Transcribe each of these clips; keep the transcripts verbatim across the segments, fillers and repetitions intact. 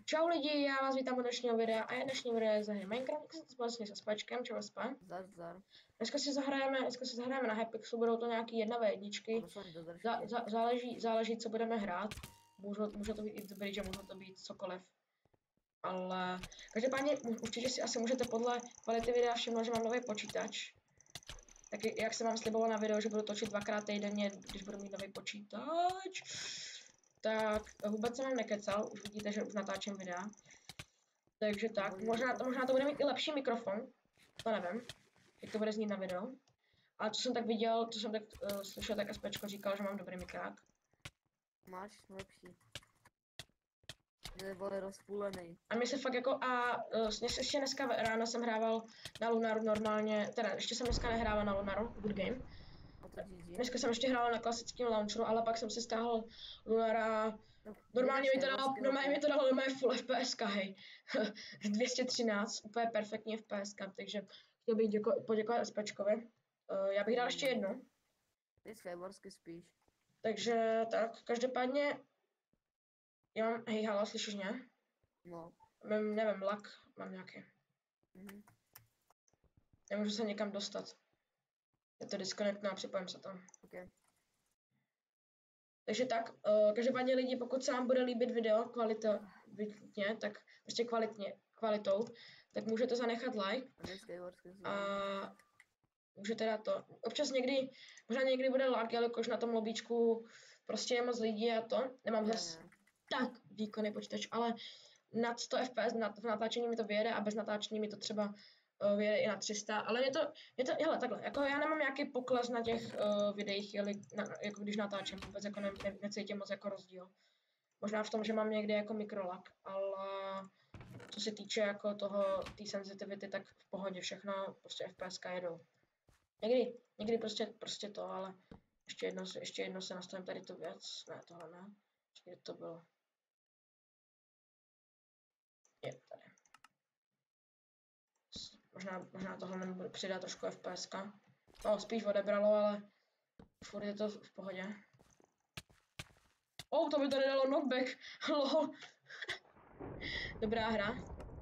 Čau lidi, já vás vítám u dnešního videa a je dnešní video ze hry Minecraft vlastně se Spačkem, čau Spa. Zdar, zdar. Dneska si zahrajeme, dneska si zahrajeme na Hypixelu, budou to nějaký jedna ve jedničky. Zá, zá, záleží, záleží, co budeme hrát. Může, může to být i dobrý, že může to být cokoliv. Ale každopádně určitě si asi můžete podle kvality videa všimnout, že mám nový počítač. Tak jak jsem vám sliboval na videu, že budu točit dvakrát týdenně, když budu mít nový počítač. Tak vůbec jsem vám nekecal, už vidíte, že už natáčím videa. Takže tak, možná to, možná to bude mít i lepší mikrofon, to nevím, jak to bude znít na video. Ale co jsem tak viděl, co jsem tak uh, slyšel, tak SPčko říkal, že mám dobrý mikrák. Máš lepší. Nebo rozpůlený. A mi se fakt jako, a uh, ještě dneska ráno jsem hrával na Lunaru normálně, teda ještě jsem dneska nehrával na Lunaru, good game. Dneska jsem ještě hrál na klasickém launcheru, ale pak jsem si stáhl Lunara. Normálně mi to dalo, normálně mi to dalo do mé full F P S, hej. dvě stě třináct, úplně perfektní F P S, takže chtěl bych děko, poděkovat SPčkovi. Uh, já bych dal ještě jednu. Ty svéborsky spíš. Takže tak, každopádně, já mám, hej, halo, slyšíš mě? No. Mám, nevím, lak, mám nějaký. Mhm. Nemůžu se někam dostat. Je to disconnectno a připojím se tam. Okay. Takže tak, uh, každopádně lidi, pokud se vám bude líbit video kvalitně, tak prostě kvalitně, kvalitou, tak můžete zanechat like a můžete dát to. Občas někdy, možná někdy bude lag, jelikož na tom lobíčku prostě je moc lidí a to, nemám zase tak výkonný počítač, ale nad sto F P S nad, v natáčení mi to vyjede a bez natáčení mi to třeba uh, vyjede i na tři sta, ale je to, je to, hele, takhle, jako já nemám nějaký pokles na těch uh, videích, jeli, na, jako když natáčím, vůbec jako ne, ne, necítím moc jako rozdíl. Možná v tom, že mám někdy jako mikrolag, ale co se týče jako toho, té sensitivity, tak v pohodě všechno, prostě F P S jedou. Někdy, někdy prostě, prostě to, ale ještě jedno, ještě jedno se nastavím tady tu věc, ne, tohle ne, kde to bylo. Je tady. Možná, možná tohle nebude přidat trošku F P S ka. No, spíš odebralo, ale furt je to v pohodě. Oh, to by to nedalo knockback. Lol. Dobrá hra.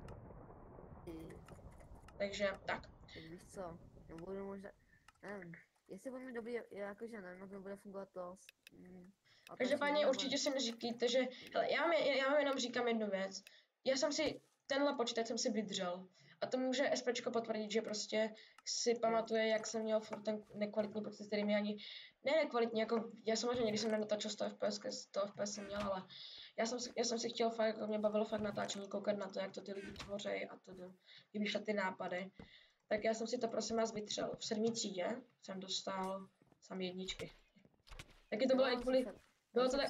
Takže tak. Tak víš co, nebudu možná, nevím, jestli bude mi dobrý, jakože nevím, jak bude fungovat to. Mm, Každopádně určitě si neříkejte, že, hele, já, mi, já vám jenom říkám jednu věc. Já jsem si, tenhle počítač jsem si vydržel. A to může SPčko potvrdit, že prostě si pamatuje, jak jsem měl furt ten nekvalitní počítač, který mi ani, ne nekvalitní, jako, já samozřejmě, když jsem nenatáčel sto F P S, sto F P S jsem měl, ale já jsem, já jsem si chtěl fakt, jako mě bavilo fakt natáčení, koukat na to, jak to ty lidi tvoří a to vymýšlet ty nápady. Tak já jsem si to prosím vás vytřel. V sedmý třídě jsem dostal sam jedničky. Taky to bylo i kvůli, bylo to tak,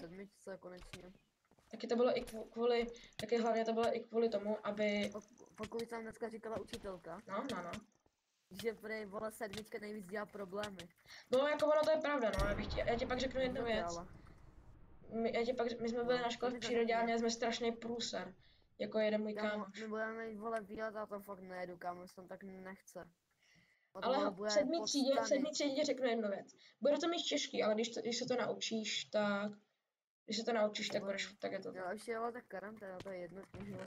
taky to bylo i kvůli, taky hlavně to bylo i kvůli tomu, aby... Pokud tam dneska říkala učitelka. No, no, no. Že prej, vole, sedmička nejvíc dělá problémy. No, jako ono to je pravda, no, já, bych tě, já ti pak řeknu jednu věc. My, já ti pak, my jsme byli na škole v přírodě a měli jsme strašný průser. Jako jeden můj kámoš. My budeme jít, vole, výlet a to fakt nejedu, kámoš, tam tak nechce. Ale v sedmý třídě, v sedmý třídě řeknu jednu věc. Bude to mít těžký, ale když, to, když se to naučíš, tak... Když se to naučíš, tak budeš, tak je to. Já ještě ale tak karanténa, to je jedno,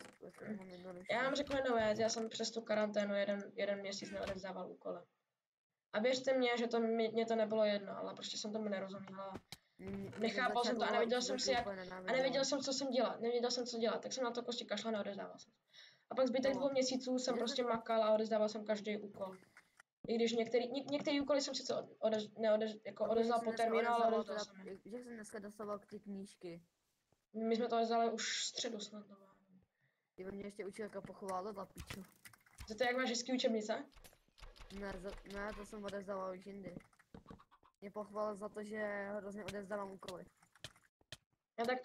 Já vám řeknu jednu věc, já jsem přes tu karanténu jeden, jeden měsíc neodevzdával úkoly. A věřte mě, že to mě, mě to nebylo jedno, ale prostě jsem tomu nerozuměla. Nechápal jsem to a nevěděl jsem si jak, a nevěděl jsem, co jsem dělat, nevěděl jsem, co dělat, tak jsem na to prostě kašla a neodezdával jsem. A pak zbytek dvou měsíců jsem prostě makal a odezdával jsem každý úkol. I když některý, ně, některý úkoly jsem sice odez, neodez, jako odezdal po termínu, ale odezdal jsem je. Jak jsem dneska dostával ty knížky? My jsme to odezdali už v středu snad. Ty mě ještě učitelka pochválila, piču. Za to, jak máš hezký učebnice? Ne, za, ne, to jsem odezdával už jindy. Mě pochválil za to, že hrozně odezdávám úkoly. Já tak...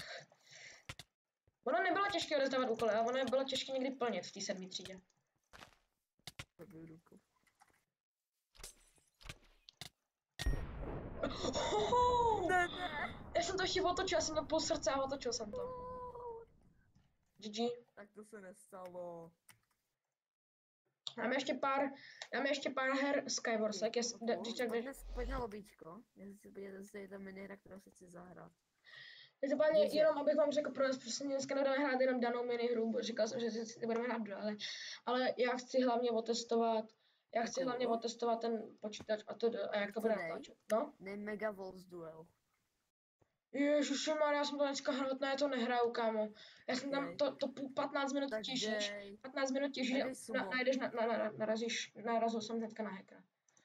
Ono nebylo těžké odezdávat úkoly, ale ono bylo těžké někdy plnit v té sedmé třídě. Oh, ne, ne. Já jsem to ještě otočil, já jsem to půl srdce a otočil jsem to. G G. Tak to se nestalo. Máme ještě pár, máme ještě pár her Skywars, jak je... Pojď na lobíčko, jestli si podívat, jestli je ta minihra, kterou si chci zahrát. Každopádně Víš, že- jenom abych vám řekl, pro nás prostě dneska nebudeme hrát jenom danou minihru, říkal jsem, že si nebudeme hrát dále, ale já chci hlavně otestovat, já chci Takovou? hlavně otestovat ten počítač a to a jak to bude Co dej? natáčet. No? Ne Mega Walls Duel. Ježišimar, já jsem to dneska hrát, ne, to nehraju, kámo. Já jsem tam Dej. to, to půl- patnáct minut Tak těžíš, dej. patnáct minut těžíš Tak a dej sumo. na, najdeš, na, na, na, narazíš, narazil jsem hnedka na hackera.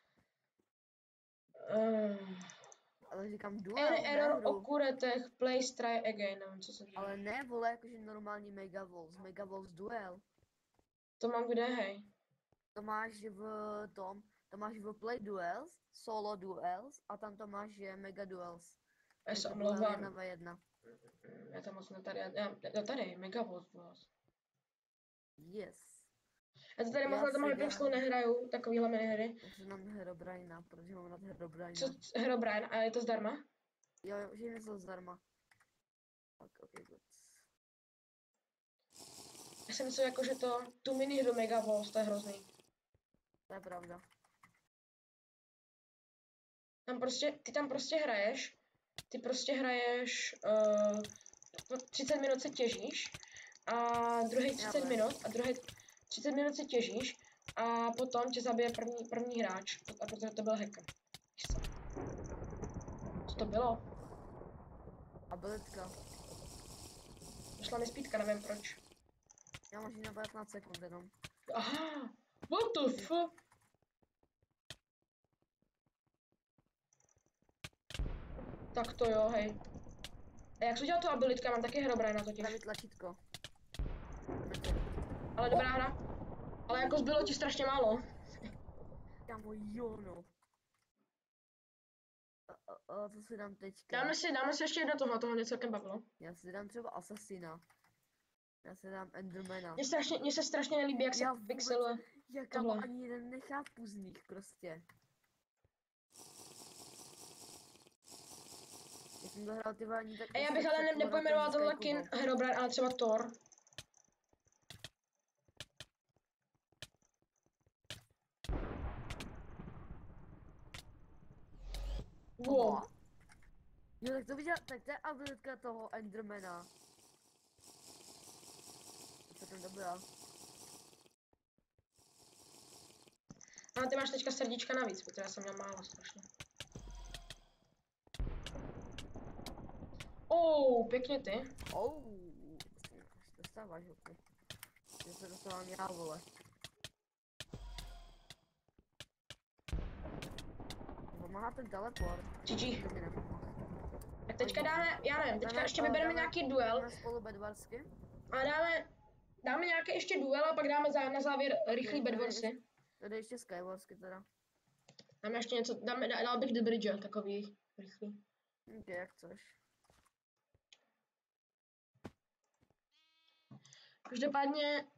Uh, Ale říkám duel, Any ne error hru. occurred, please try again, nevím, co se děje. Ale ne, vole, jakože normální Mega Walls. Mega Walls Duel. To mám kde, hej? To máš v tom, to máš v Play Duels, Solo Duels a tam to máš je Mega Duels. Já se Mega Duel omlouvám. jedna na jedna. Já to moc netady, já, já, já tady, Mega Volt Duels. Yes. Já to tady Já moc na tom si Hypixelu dám. nehraju, takovýhle minihry. Já jsem nám Herobrina, protože mám rád Herobrina. Co, Herobrine, a je to zdarma? Jo, jo, že mi to zdarma. Tak, ok, good. Já si myslím, jako, že to, tu minihru Mega Volt, to je hrozný. To je pravda. Tam prostě, ty tam prostě hraješ, ty prostě hraješ, uh, třicet minut se těžíš a druhý třicet vím. minut a druhý třicet minut se těžíš a potom tě zabije první, první hráč, a protože to byl hacker. Víš co? Co to bylo? Abilitka. Došla mi spítka, nevím proč. Já mám na patnáct sekund jenom. Aha, what the fuck? Tak to jo, hej. A jak se dělá to abilitka? Mám taky Herobrina totiž. Pravý tlačítko. Ale dobrá hra. Ale jako zbylo ti strašně málo. Kámo, jo no. A, a, a co si dám teďka? Dáme si, dáme si ještě jedno tohle, tohle mě celkem bavilo. Já si dám třeba Assassina. Já si dám Endermana. Mně strašně, mně se strašně nelíbí, jak se Já vůbec- pixeluje. Já kámo tohle. ani jeden nechápu z nich prostě. Já jsem dohrál ty ani tak... A já bych ale ne, nepojmenoval tenhle kin Herobrine, ale třeba Thor. Wow. Jo, tak to viděl, tak to je abilitka toho Endermana. Co tam dobrá. A ty máš teďka srdíčka navíc, protože já jsem měl málo strašně. Oh, pěkně ty. Oh, dostáváš ho ty. Já se dostávám já, vole. Pomáhá ten teleport. G G. To mi nepomáhá. Tak teďka dáme, já nevím, teďka Dáme- ještě ale vybereme dáme- nějaký duel. Dáme spolu bedvarsky. A dáme, dáme nějaký ještě duel a pak dáme za, na závěr rychlý tady bedwarsy. Tady ještě Skywarsky teda. Dáme ještě něco, dáme, dal bych The Bridge, takový rychlý. Ok, jak chceš. Každopádně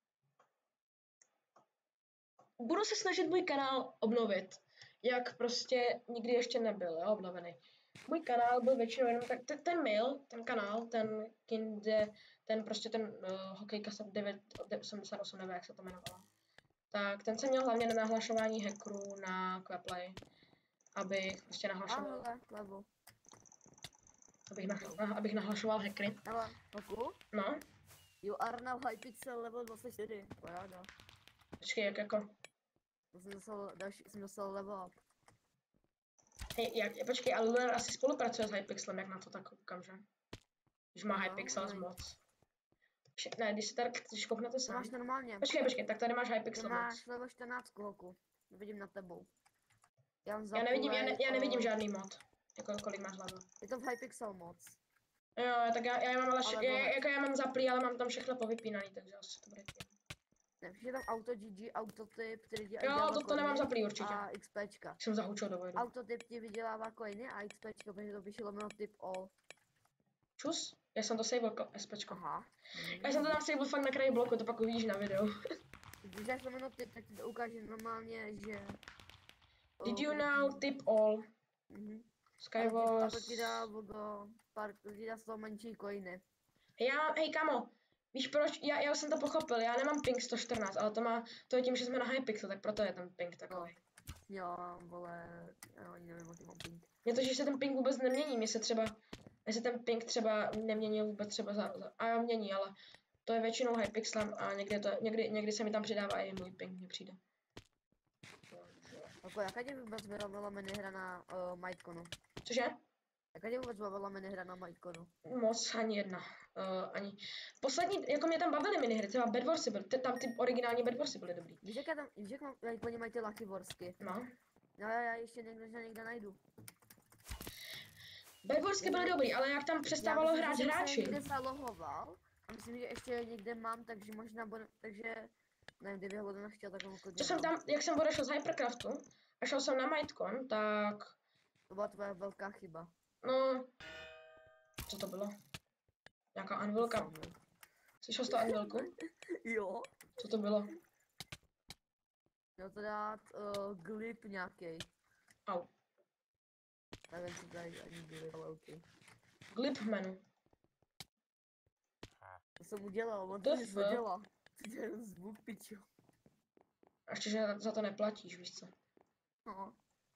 budu se snažit můj kanál obnovit, jak prostě nikdy ještě nebyl, jo, obnovený. Můj kanál byl většinou jenom tak, ten, ten mail, ten kanál, ten kinde, ten prostě ten uh, hokejka devět osmdesát osm, nebo jak se to jmenovalo. Tak ten jsem měl hlavně na nahlašování hackerů na Quaplay, abych prostě nahlašoval, Ahoj, levo. abych, nah, abych nahlašoval hackery. Hele, Hoku? No, You are now Hypixel level dvacet čtyři. Paráda. počkej, jak jako, To jsem dostal, další, jsem dostal level up. hej, jak, počkej, ale Lunar asi spolupracuje s Hypixelem, jak na to tak koukám, že? Když má No, Hypixel no. moc. Vše- Ne, když se tady, když kouknete To sám. máš normálně. Počkej, počkej, tak tady máš Ty Hypixel moc. máš level čtrnáct, Hoku. Vidím na tebou. Já, Já nevidím, já, ne, já nevidím žádný mod. Jako kolik máš level. Je to v Hypixel moc. Jo, tak já, já mám ale, vše, Ale já, vole. jako já mám zaplý, ale mám tam všechno povypínaný, takže asi to bude tím. Ne, je tam auto G G, autotyp, který dělá Jo, to, to nemám zaplý určitě. a XPčka. Jsem zahučil do vojdu. Autotyp ti vydělává coiny a XPčko, protože to píše lomeno typ all. Čus? Já jsem to saveil, SPčko. Aha. Já jsem to tam saveil fakt na kraji bloku, to pak uvidíš na videu. Když dáš lomeno typ, tak ti to ukáže normálně, že... Did you know tip all? Mhm. Skywars. A to ti dá logo, pár, to ti dá z toho menší coiny. Já, hej kamo, víš proč? Já, já už jsem to pochopil, já nemám ping sto čtrnáct, ale to má, to je tím, že jsme na Hypixel, tak proto je ten ping takový. Jo, vole, já ani nevím, jaký mám ping. Mě to, že se ten ping vůbec nemění, mě se třeba, Jestli ten ping třeba neměnil vůbec třeba za, za a mění, ale to je většinou Hypixelem a někdy, to, někdy, někdy se mi tam přidává i můj ping, mně přijde. Jako, jaká tě vůbec bavila minihra na uh, Mightconu? Cože? Jaká tě vůbec bavila minihra na Mightconu? Moc, ani jedna. Uh, ani. Poslední, jako mě tam bavily minihry, třeba Bed Warsy byly, tam ty originální Bed Warsy byly dobrý. Víš, jak já tam, víš, jak mám, jak oni mají ty Lucky Warsky? No. No já, já ještě někde, že někde najdu. Bed Warsky byly dobrý, ale jak tam přestávalo já hrát myslím, hráči. Že jsem někde zalohoval a myslím, že ještě někde mám, takže možná bude, takže nevím, kdyby ho budu nechtěl, tak ho klidně Co jsem tam, jak jsem odešel z Hypercraftu a šel jsem na Mightcon, tak... To byla tvoje velká chyba. No... Co to bylo? Nějaká anvilka. Slyšel jsi to anvilku? Jo. Co to bylo? Měl to dát uh, glip nějaký. Au. Nevím, co tady ani glip, ale ok. Glip menu. To jsem udělal, on To to je nic f- nedělá. To je jen zvuk, pičo. A ještě, že za to neplatíš, víš co? No.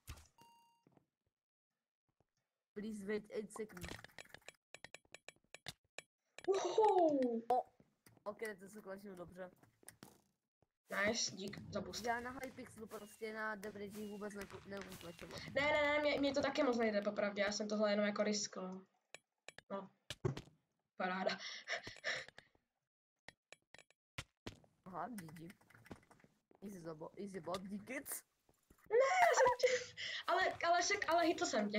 Please wait eight seconds. Uhou. Ok, to se konečně dobře. Nice, dík za boost. Já na Hypixelu prostě na Devrigi vůbec neumím tlačovat. Ne, ne, ne, mě, mě to taky moc nejde, popravdě, já jsem tohle jenom jako riskl. No. Paráda. Aha, G G. Easy zabo, easy bot, díkec. Ale, ale, však, ale hitl jsem tě.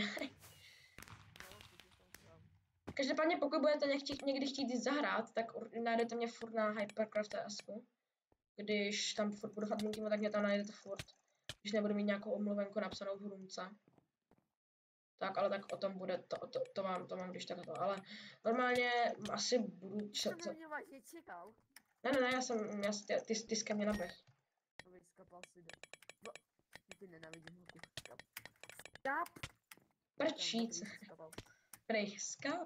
Každopádně pokud budete nechtít, někdy chtít jít zahrát, tak ur- najdete mě furt na Hypercraft T S ku. Když tam furt budu hrát Minky, tak mě tam najdete furt. Když nebudu mít nějakou omluvenku napsanou v Hrumce. Tak, ale tak o tom bude, to, to, to mám, to mám když tak to, ale normálně asi budu čet, To na mě vážně čekal. ne, ne, ne, já jsem, já, ty, ty, ty jsi mě naběh. No víc, skapal si do... No, ty nenávidím ho, skap. Skap! Prčíc. Prej, skáp.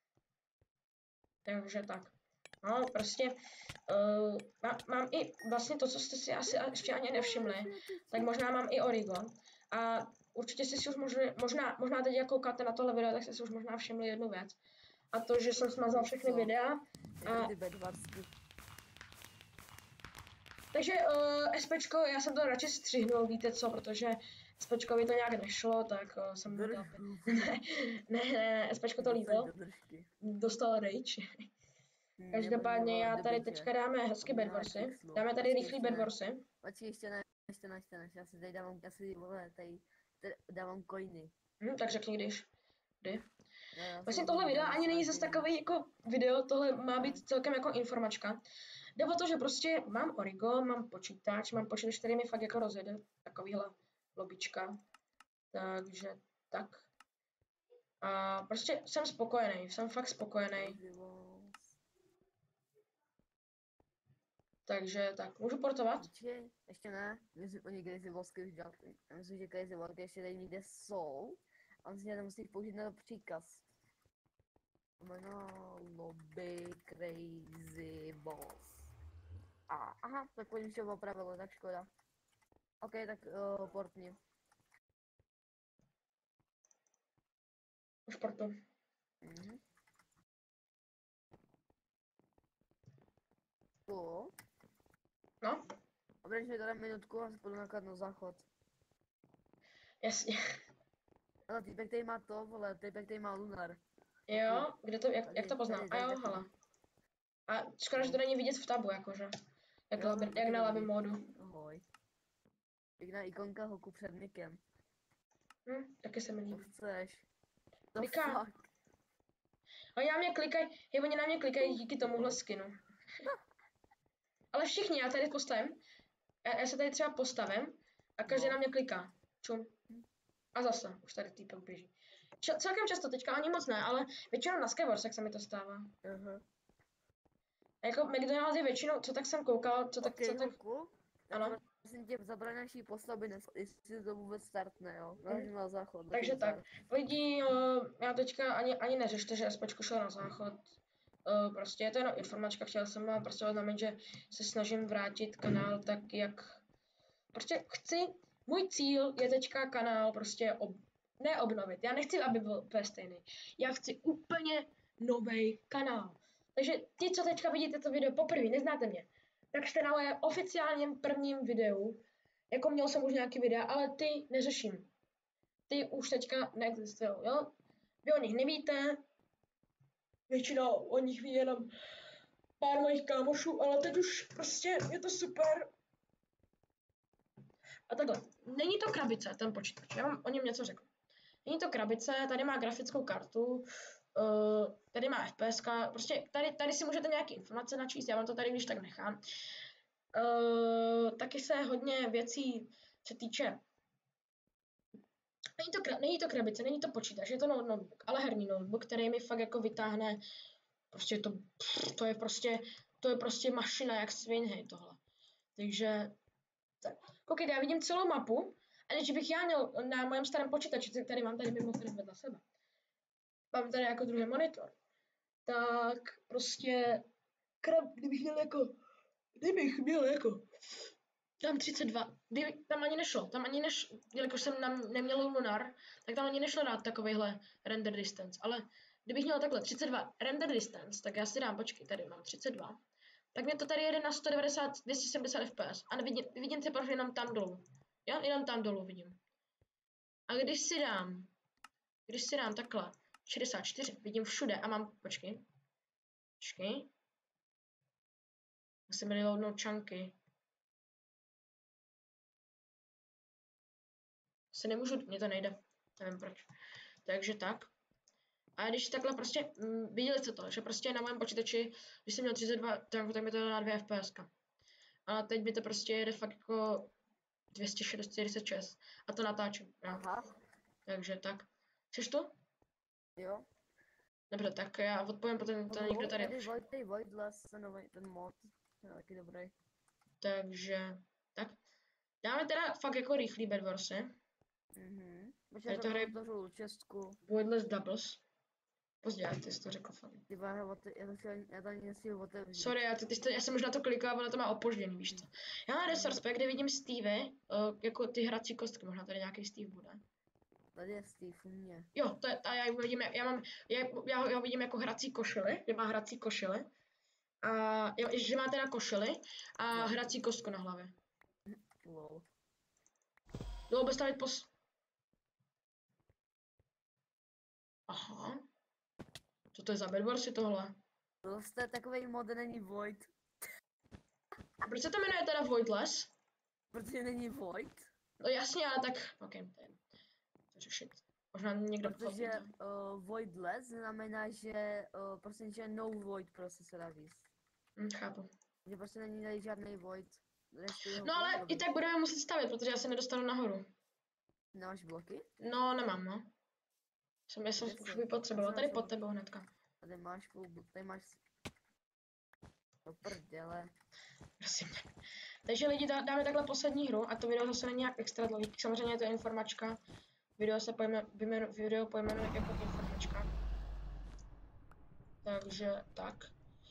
Takže tak. No, prostě uh, má, mám i vlastně to, co jste si asi ještě ani nevšimli, tak možná mám i Origo. A určitě jste si už možli, možná, možná teď jak koukáte na tohle video, tak jste si už možná všimli jednu věc. A to, že jsem smazal všechny videa. A, takže uh, SPčko, já jsem to radši střihnul, víte co, protože SPčkovi to nějak nešlo, tak uh, jsem mu dal... ne, ne, ne, SPčko to líbilo. Dostal rage. Každopádně já tady teďka dáme hezky Bed Warsy. Dáme tady rychlý Bed Warsy. Počkej, ještě ne, ještě ne, ještě ne, já si tady dávám, já si vole, tady, tady dávám coiny. Hm, tak řekni když. Kdy? Já, já Vlastně tohle video ani není zase takový jako video, tohle má být celkem jako informačka. Jde o to, že prostě mám Origo, mám počítač, mám počítač, který mi fakt jako rozjede, takovýhle lobička. Takže tak. A prostě jsem spokojený, jsem fakt spokojený. Takže tak, můžu portovat? Počkej, ještě ne, myslím, oni Crazy Walsky už dělali, já myslím, že Crazy Walsky ještě tady někde jsou, a myslím, že nemusí použít na příkaz. Jméno lobby Crazy Boss. A, aha, tak oni se opravilo, tak škoda. Ok, tak uh, portni. Už portu. Mhm. To. No, Obrať mi teda minutku a spolu nakladnu záchod. jasně. Ale týpek tady má to, vole, týpek tady má lunar. Jo, kde to, jak, Tady, jak to poznám? tady, A jo, tady, hele. A škoda, že to není vidět v tabu, jakože. Jak, Jo, labi, taky jak na dobrý. labi modu. Ahoj. Pěkná ikonka hoku před nikem. Hm, taky se mi Co líbí. chceš? To Kliká. fuck. Oni na mě klikají, hej, oni na mě klikají díky tomuhle skinu. Ale všichni, já tady postavím, já, já se tady třeba postavím a každý No. na mě kliká. Čum. A zase, už tady týpek běží. Č- celkem často, teďka ani moc ne, ale většinou na Skywarsech se mi to stává. Aha. A jako McDonald's je většinou, co tak jsem koukal, co tak, Ok, co tak, hoku. ano. Prosím tě, zabraň naší postavy, nes- jestli to vůbec startne, jo? Naložím na záchod. na Takže ten tak, zár. lidi, uh, já teďka ani, ani neřešte, že SPčko šel na záchod. Uh, prostě je to jenom informačka, chtěl jsem vám prostě oznámit, že se snažím vrátit kanál tak, jak... Prostě chci, můj cíl je teďka kanál prostě ob, neobnovit. Já nechci, aby byl úplně stejný. Já chci úplně nový kanál. Takže ti, co teďka vidíte to video poprvé, neznáte mě, tak jste na mém oficiálním prvním videu, jako měl jsem už nějaký videa, ale ty neřeším. Ty už teďka neexistují, jo? Vy o nich nevíte, většinou o nich ví jenom pár mojich kámošů, ale teď už prostě je to super. A takhle, není to krabice, ten počítač, já vám o něm něco řeknu. Není to krabice, tady má grafickou kartu, uh, tady má F P S, prostě tady, tady si můžete nějaké informace načíst, já vám to tady když tak nechám. Uh, taky se hodně věcí se týče. Není to, není to krabice, není to počítač, je to notebook, ale herní notebook, který mi fakt jako vytáhne, prostě to, to je prostě, to je prostě mašina jak svin, hej, tohle. Takže, tak, koukejte, já vidím celou mapu, a když bych já měl na mém starém počítači, který mám tady mimochodem vedle sebe, mám tady jako druhý monitor, tak prostě, krab, kdybych měl jako, kdybych měl jako, tam třicet dva, kdyby, tam ani nešlo, tam ani nešlo, jelikož jsem tam neměl lunar, tak tam ani nešlo dát takovýhle render distance, ale kdybych měl takhle třicet dva render distance, tak já si dám, počkej, tady mám třicet dva, tak mě to tady jede na sto devadesát, dvě stě sedmdesát F P S a nevidím, vidím teprve jenom tam dolů, jo, jenom tam dolů vidím. A když si dám, když si dám takhle šedesát čtyři, vidím všude a mám, počkej, počkej, já jsem reloadnout čanky. Se nemůžu, mně to nejde, nevím proč. Takže tak. A když takhle prostě, mm, viděli jste to, že prostě na mém počítači, když jsem měl třicet dva, tak, tak mi to jde na dvě F P S. A teď by to prostě jede fakt jako dvě stě čtyřicet šest. A to natáčím. Aha. Takže tak. Chceš to? Jo. Dobře, tak já odpovím potom to někdo tady. Tady Void, tady Voidless, ten nový, ten mod, je taky dobrý. Takže, tak. Dáme teda fakt jako rychlý Bedwarsy. Mhm. Tady to hraje otevřu čestku. Voidless Doubles. Pozdě, ty jsi to řekl fakt. Ty já, já to chtěl, já to ani nestihl otevřít. Sorry, já, ty, ty, já jsem možná to klikal, ale to má opožděný, víš co. Já na Resource Pack, kde vidím Stevie, uh, jako ty hrací kostky, možná tady nějaký Steve bude. Tady je Steve u mě. Jo, to je, a já vidím, já mám, já, já, já vidím jako hrací košily, kde má hrací košily. A že má teda košily a no. Hrací kostku na hlavě. Lol. Jdu vůbec stavit pos... Aha. Co to je za Bedwarsy tohle? Prostě takový mod není Void. A proč se to jmenuje teda Voidless? Protože není Void. No jasně, ale tak, ok, to je to řešit. Možná někdo protože uh, Voidless znamená, že uh, prostě že no Void prostě se dá říct. Hm, chápu. Že prostě není tady žádný Void. No ale i tak budeme muset stavět, protože já se nedostanu nahoru. Nemáš bloky? No, nemám, no. Jsem, já jsem už vypotřeboval, tady pod tebou hnedka. Tady máš půl, tady máš... Do prdele. Prosím tě. Takže lidi, dáme takhle poslední hru a to video zase není nějak extra dlouhý. Samozřejmě je to informačka. Video se pojme, vyjmenu, video pojmenuje jako informačka. Takže tak.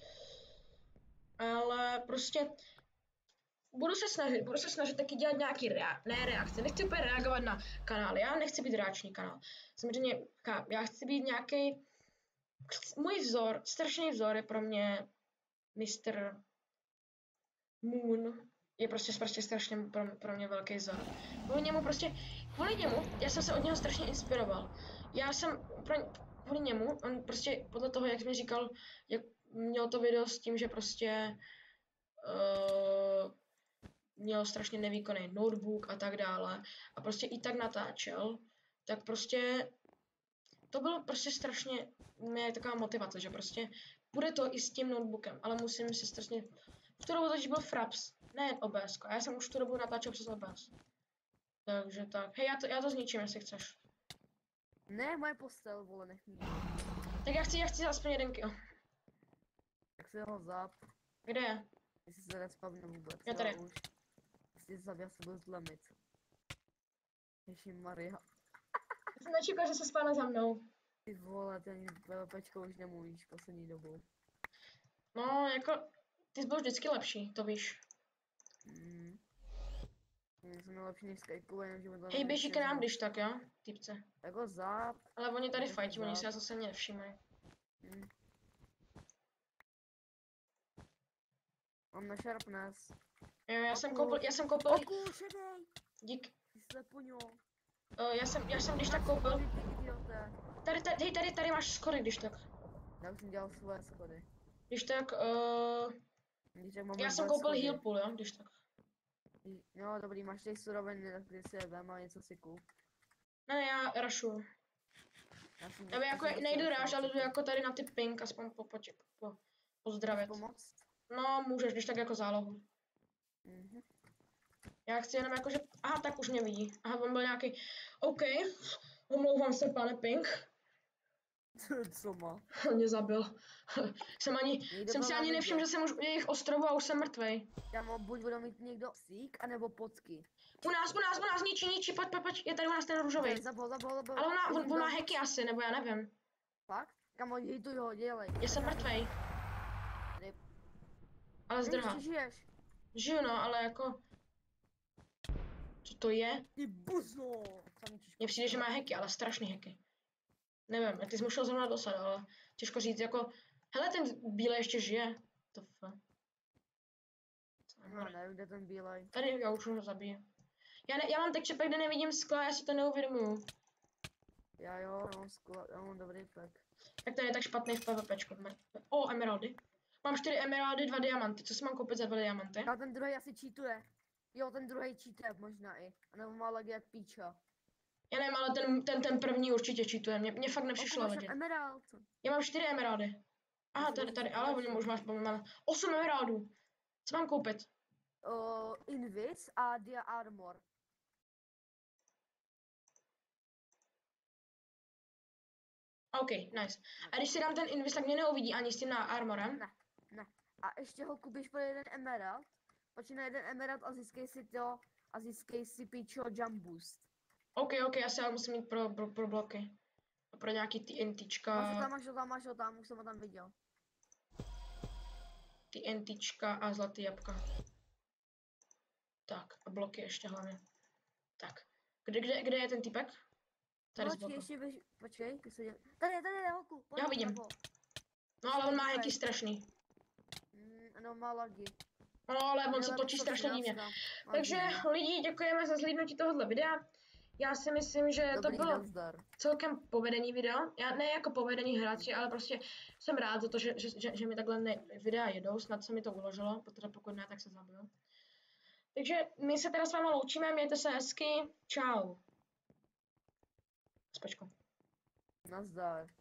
Ale prostě budu se snažit, budu se snažit taky dělat nějaký rea ne reakce. Nechci úplně reagovat na kanály, já nechci být reakční kanál. Samozřejmě, já chci být nějaký. Můj vzor, strašný vzor je pro mě mister Moon. Je prostě, prostě strašně pro, pro mě velký vzor. Kvůli němu prostě, kvůli němu, já jsem se od něho strašně inspiroval. Já jsem, pro, kvůli němu, on prostě podle toho, jak mi říkal, jak měl to video s tím, že prostě uh, měl strašně nevýkonný notebook a tak dále a prostě i tak natáčel, tak prostě to bylo prostě strašně mě taková motivace, že prostě bude to i s tím notebookem, ale musím si strašně, v tu dobu totiž byl Fraps, ne O B S, a já jsem už tu dobu natáčel přes O B S. Takže tak, hej, já to, já to zničím, jestli chceš. Ne, moje postel, vole, nech mě. Tak já chci, já chci aspoň jeden kill. Jak se ho zap? Kde je? Jestli se nespavnu vůbec. Já tady. Už. Jestli se zabija, se budu zlemit. Ježimaria. Já jsem nečekal, že se spáne za mnou. Ty vole, ty ani PvPčko už nemluvíš poslední dobou. No, jako, ty jsi byl vždycky lepší, to víš. Mm. Jsem lepší než Skype, jenom že to Hej, běží k nám, když tak, jo, typce. Jako záp. Ale oni tady Jako fajtí, oni záp. se zase mě nevšimají. Hm. Mám na sharpness. Jo, já jsem Oku. koupil, já jsem koupil, Oku, šedej! dík, Ty slepuňo. uh, já jsem, já jsem když tak koupil, Ty idiote. tady, tady, hej, tady, tady máš schody, když tak. Já už jsem dělal svoje schody. Když tak, uh, Když tak mám já jen jsem dva koupil schody. heal pool, jo, když tak. No dobrý, máš tady suroviny, tak ty si je vem a něco si kup. Ne, já rašu. Já jsem, Já by jako jsem nejdu dostal ráž, ale jdu informace. jako tady na ty ping, aspoň po, po, po, pozdravit. Pomoct? No, můžeš, když tak jako zálohu. Mhm. Já chci jenom jako, že, aha, tak už mě vidí. Aha, on byl nějaký, OK, omlouvám se, pane Pink. Co má? On mě zabil. jsem ani, Někdo jsem byl si na ani videu. nevšiml, že jsem už u jejich ostrovu a už jsem mrtvej. Já mám buď budu mít někdo sík, anebo pocky. U nás, u nás, u nás, ničí, ničí, pojď, pojď, pojď, je tady u nás ten růžový. Zabol, zabol, zabol. Ale ona, on, Vidím on má tam- hacky asi, nebo já nevím. Fakt? Kamo, hejtuj ho, dělej. Já jsem mrtvej. Rip. Ale Ty zdrha. ještě žiješ. Žiju, no, ale jako... Co to je? Ty buzo. Mně přijde, že má hacky, ale strašný hacky. Nevím, ty jsi mu šel zrovna dosad, ale těžko říct, jako... Hele, ten bílej ještě žije. To f... No, nevím, kde ten bílej. Tady, já už ho zabiju. Já, ne, já mám tak čepek, kde nevidím skla, já si to neuvědomuju. Já jo, já mám, skla, já mám dobrý pek. Tak to je tak špatný v PvPčku. O, emeraldy. Mám čtyři emeraldy, dva diamanty. Co si mám koupit za dva diamanty? A ten druhý asi cheatuje. Jo, ten druhý cheatuje možná i. A nebo má lag jak píča. Já nevím, ale ten, ten, ten první určitě cheatuje. Mě, mě fakt nepřišlo Oku, vidět. máš emerald. Já mám čtyři emeraldy. Aha, tady, tady, ale oni už máš pomalu. Osm emeraldů. Co mám koupit? Uh, Invis a Dia Armor. OK, nice. A když si dám ten invis, tak mě neuvidí ani s tím na armorem. Ne, ne. A ještě ho kupíš pro jeden emerald. Počkej na jeden emerald a získej si to. A získej si píčo jump boost. OK, OK, já si ale musím mít pro, pro, pro bloky. A pro nějaký ty NTčka, Máš ho tam, máš ho tam, máš ho tam, už jsem ho tam viděl. ty NTčka a zlatý jabka. Tak, a bloky ještě hlavně. Tak, kde, kde, kde je ten typek? Tady z Počkej, boku. ještě běž, počkej, ty se děl... Tady, je, tady je holku. Já ho vidím. No ale on má hacky strašný. Mm, ano, má lagy. No ale on se Měla točí bych strašně to divně. přinést, no. Takže lidi, děkujeme za zhlídnutí tohohle videa. Já si myslím, že Dobrý to bylo nazdar. celkem povedený video. Já ne jako povedený hráči, ale prostě jsem rád za to, že, že, že, že mi takhle ne, videa jedou. Snad se mi to uložilo, protože pokud ne, tak se zabiju. Takže my se teda s váma loučíme, mějte se hezky. Čau. Spačko. Nazdar.